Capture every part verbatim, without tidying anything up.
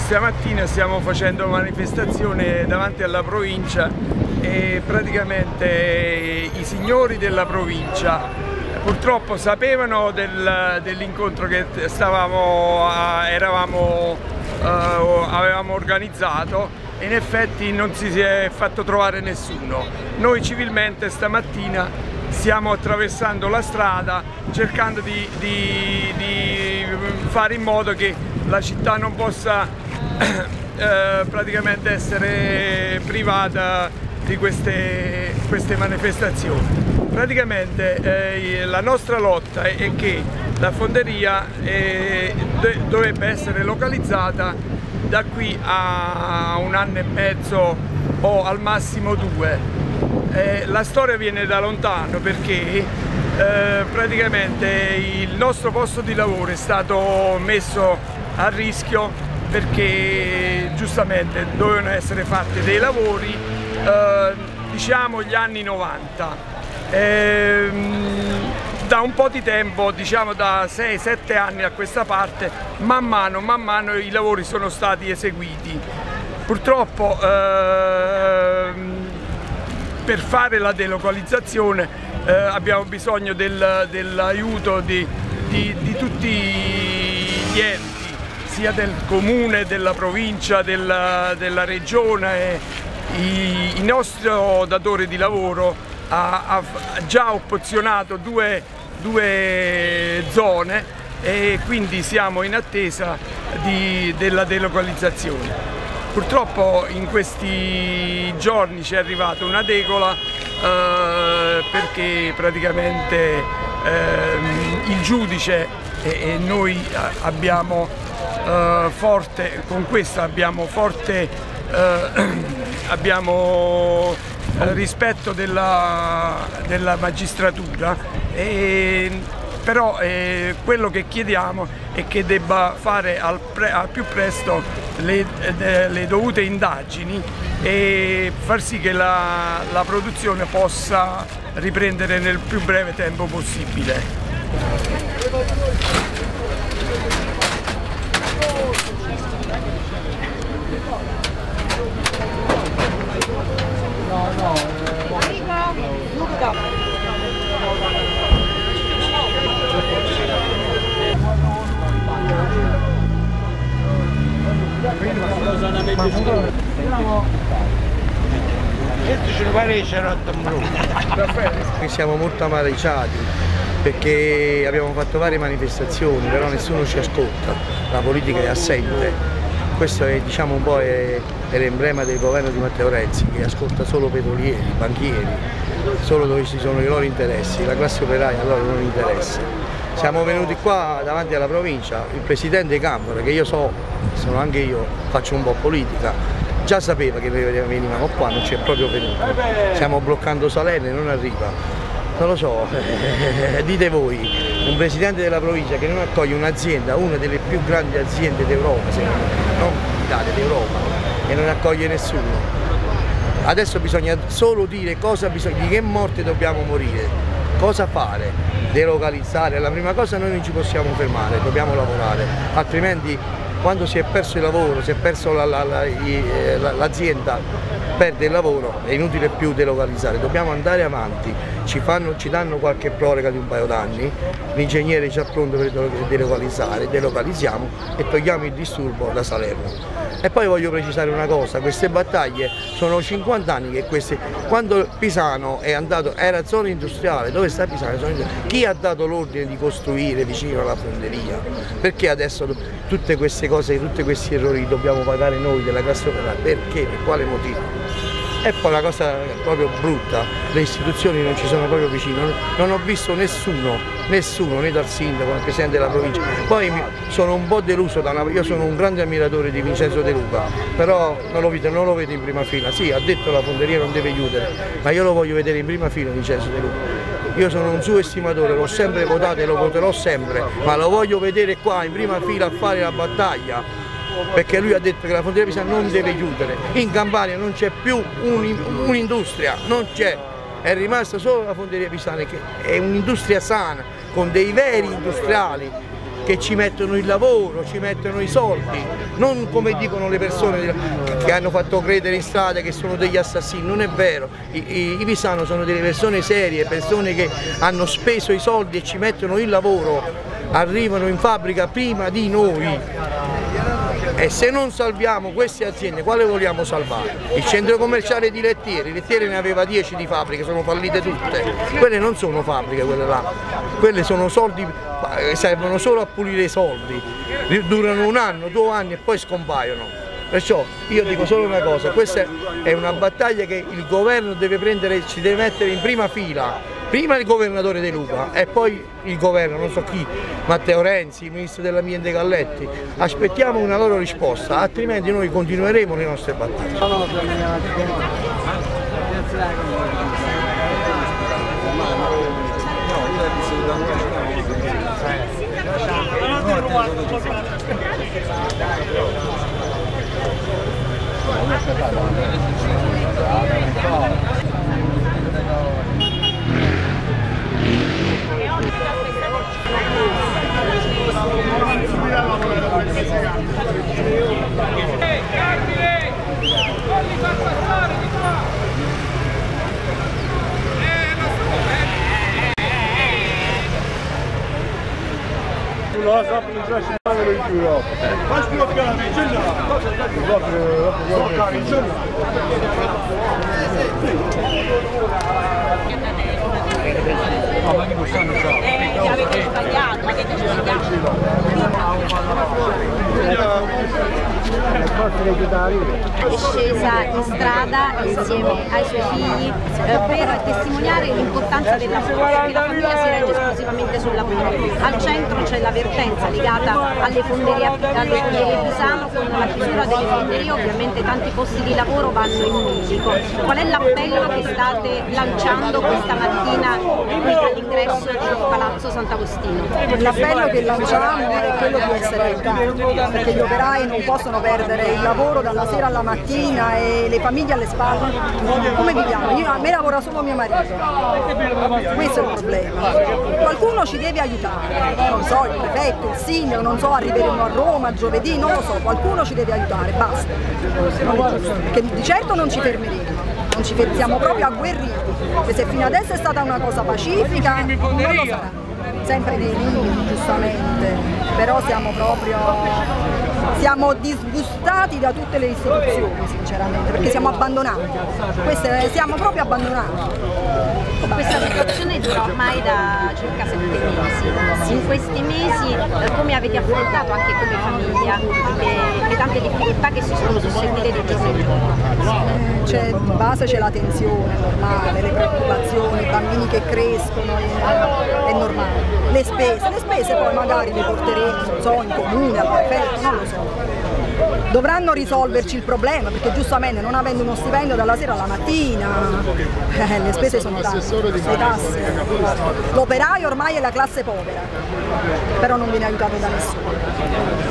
stamattina stiamo facendo manifestazione davanti alla provincia e praticamente i signori della provincia purtroppo sapevano del, dell'incontro che stavamo, eravamo, uh, avevamo organizzato e in effetti non si è fatto trovare nessuno. Noi civilmente stamattina stiamo attraversando la strada cercando di, di, di fare in modo che la città non possa eh, praticamente essere privata di queste, queste manifestazioni. Praticamente eh, la nostra lotta è, è che la fonderia eh, dovrebbe essere localizzata da qui a un anno e mezzo o al massimo due. Eh, la storia viene da lontano perché eh, praticamente il nostro posto di lavoro è stato messo a rischio perché giustamente dovevano essere fatti dei lavori eh, diciamo gli anni novanta. Eh, da un po' di tempo, diciamo da sei sette anni a questa parte, man mano, man mano i lavori sono stati eseguiti. Purtroppo eh, per fare la delocalizzazione eh, abbiamo bisogno del, dell'aiuto di, di, di tutti gli enti, sia del comune, della provincia, della, della regione. E i, i nostri datori di lavoro ha, ha già opzionato due, due zone e quindi siamo in attesa di, della delocalizzazione. Purtroppo in questi giorni ci è arrivata una tegola eh, perché praticamente eh, il giudice e, e noi abbiamo eh, forte, con questo abbiamo forte eh, abbiamo rispetto della, della magistratura, e, però eh, quello che chiediamo è che debba fare al, pre, al più presto le, de, le dovute indagini e far sì che la, la produzione possa riprendere nel più breve tempo possibile. No, no, Luca. Siamo molto amareggiati perché abbiamo fatto varie manifestazioni, però nessuno ci ascolta, la politica è assente. Questo è, diciamo, un po' è, è l'emblema del governo di Matteo Renzi, che ascolta solo petrolieri, banchieri, solo dove ci sono i loro interessi, la classe operaia a loro non interessa. Siamo venuti qua davanti alla provincia, il presidente Camera, che io so, sono anche io, faccio un po' politica, già sapeva che noi venivamo qua, non ci è proprio venuto. Stiamo bloccando Salerno e non arriva. Non lo so, dite voi, un presidente della provincia che non accoglie un'azienda, una delle più grandi aziende d'Europa, non d'Italia, d'Europa, e non accoglie nessuno. Adesso bisogna solo dire cosa bisogna, di che morte dobbiamo morire, cosa fare, delocalizzare. La prima cosa, noi non ci possiamo fermare, dobbiamo lavorare, altrimenti quando si è perso il lavoro, si è perso l'azienda, la, la, la, perde il lavoro, è inutile più delocalizzare, dobbiamo andare avanti, ci, fanno, ci danno qualche proroga di un paio d'anni, l'ingegnere è già pronto per delocalizzare, delocalizziamo e togliamo il disturbo da Salerno. E poi voglio precisare una cosa, queste battaglie sono cinquanta anni che queste, quando Pisano è andato, era zona industriale, dove sta Pisano? Chi ha dato l'ordine di costruire vicino alla fonderia? Perché adesso tutte queste cose, tutti questi errori li dobbiamo pagare noi della classe operaia? Perché? Per quale motivo? E poi la cosa proprio brutta, le istituzioni non ci sono proprio vicino, non ho visto nessuno, nessuno, né dal sindaco, né dal presidente della provincia. Poi sono un po' deluso, da una, io sono un grande ammiratore di Vincenzo De Luca, però non lo, vedo, non lo vedo in prima fila. Sì, ha detto la fonderia non deve chiudere, ma io lo voglio vedere in prima fila Vincenzo De Luca. Io sono un suo estimatore, l'ho sempre votato e lo voterò sempre, ma lo voglio vedere qua in prima fila a fare la battaglia. Perché lui ha detto che la fonderia Pisano non deve chiudere, in Campania non c'è più un'industria, non c'è, è rimasta solo la fonderia Pisano che è un'industria sana, con dei veri industriali, che ci mettono il lavoro, ci mettono i soldi, non come dicono le persone che hanno fatto credere in strada che sono degli assassini. Non è vero, i, i, i pisano sono delle persone serie, persone che hanno speso i soldi e ci mettono il lavoro, arrivano in fabbrica prima di noi. E se non salviamo queste aziende, quale vogliamo salvare? Il centro commerciale di Lettieri, Lettieri ne aveva dieci di fabbriche, sono fallite tutte. Quelle non sono fabbriche, quelle là, quelle sono soldi, servono solo a pulire i soldi, durano un anno, due anni e poi scompaiono. Perciò io dico solo una cosa, questa è una battaglia che il governo deve prendere, ci deve mettere in prima fila. Prima il governatore De Luca e poi il governo, non so chi, Matteo Renzi, il ministro dell'ambiente Galletti. Aspettiamo una loro risposta, altrimenti noi continueremo le nostre battaglie. Eh, avete sbagliato, avete sbagliato. È scesa in strada insieme ai suoi figli eh, per testimoniare l'importanza del lavoro, perché la famiglia si regge esclusivamente sul lavoro. Al centro c'è la vertenza legata alle fonderie, alle fonderie Pisano, con la chiusura delle fonderie ovviamente tanti posti di lavoro vanno in bilico. Qual è l'appello che state lanciando questa mattina qui all'ingresso del Palazzo Sant'Agostino? L'appello che lanciamo è quello di essere aiutati, perché gli operai non possono perdere il lavoro dalla sera alla mattina e le famiglie alle spalle. Come viviamo? Io, a me lavora solo mio marito, questo è il problema. Qualcuno ci deve aiutare, non so, il prefetto, il sindaco, non so, arriveremo a Roma giovedì, non lo so, qualcuno ci deve aiutare, basta. Perché di certo non ci fermeremo, non ci fermeremo, siamo proprio agguerriti, perché se fino adesso è stata una cosa pacifica, non lo sarà. Sempre nei limiti, giustamente, però siamo proprio, siamo disgustati da tutte le istituzioni, sinceramente, perché siamo abbandonati, Queste, siamo proprio abbandonati. Questa situazione dura ormai da circa sette mesi. In questi mesi eh, come avete affrontato anche come famiglia le, le tante difficoltà che si sono susseguite di giorno in giorno? C'è, di base c'è la tensione, è normale, le preoccupazioni, i bambini che crescono, è, è normale. Le spese, le spese poi magari le porteremo, non so, in comune, al prefetto, non lo so. Dovranno risolverci il problema, perché giustamente non avendo uno stipendio dalla sera alla mattina, eh, le spese sono tante, le tasse. L'operaio ormai è la classe povera, però non viene aiutato da nessuno.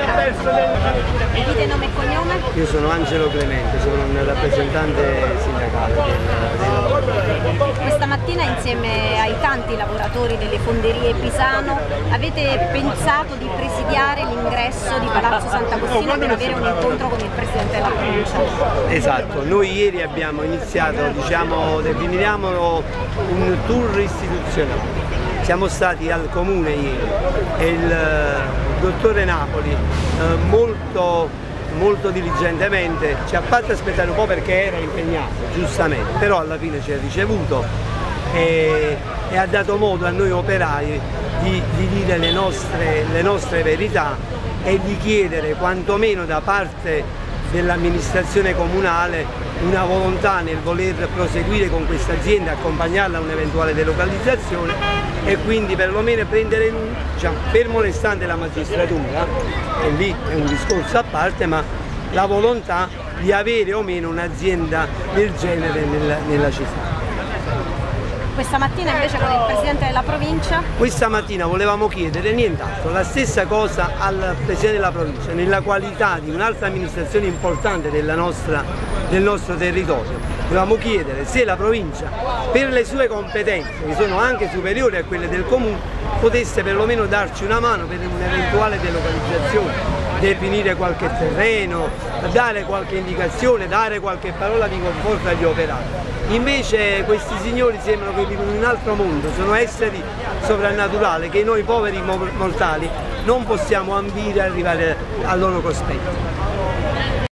E dite nome e cognome? Io sono Angelo Clemente, sono un rappresentante sindacale del... Questa mattina insieme ai tanti lavoratori delle fonderie Pisano avete pensato di presidiare l'ingresso di Palazzo Sant'Agostino per avere un incontro con il Presidente della Provincia. Esatto, noi ieri abbiamo iniziato, diciamo, definiamo un tour istituzionale. Siamo stati al Comune ieri e il, il dottore Napoli eh, molto, molto diligentemente ci ha fatto aspettare un po' perché era impegnato, giustamente, però alla fine ci ha ricevuto e, e ha dato modo a noi operai di, di dire le nostre, le nostre verità e di chiedere quantomeno da parte dell'amministrazione comunale una volontà nel voler proseguire con questa azienda, accompagnarla a un'eventuale delocalizzazione e quindi perlomeno prendere, diciamo, fermo restante la magistratura, e lì è un discorso a parte, ma la volontà di avere o meno un'azienda del genere nella, nella città. Questa mattina invece con il Presidente della Provincia? Questa mattina volevamo chiedere nient'altro, la stessa cosa al Presidente della Provincia, nella qualità di un'altra amministrazione importante della nostra, del nostro territorio. Volevamo chiedere se la Provincia, per le sue competenze, che sono anche superiori a quelle del Comune, potesse perlomeno darci una mano per un'eventuale delocalizzazione, definire qualche terreno, dare qualche indicazione, dare qualche parola di conforto agli operai. Invece questi signori sembrano che vivono in un altro mondo, sono esseri sovrannaturali che noi poveri mortali non possiamo ambire a arrivare al loro cospetto.